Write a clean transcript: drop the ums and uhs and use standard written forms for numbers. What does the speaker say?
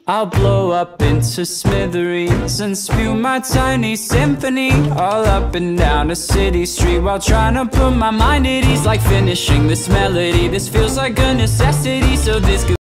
I'll blow up into smithereens and spew my tiny symphony all up and down a city street, while trying to put my mind at ease. Like finishing this melody, this feels like a necessity, so this could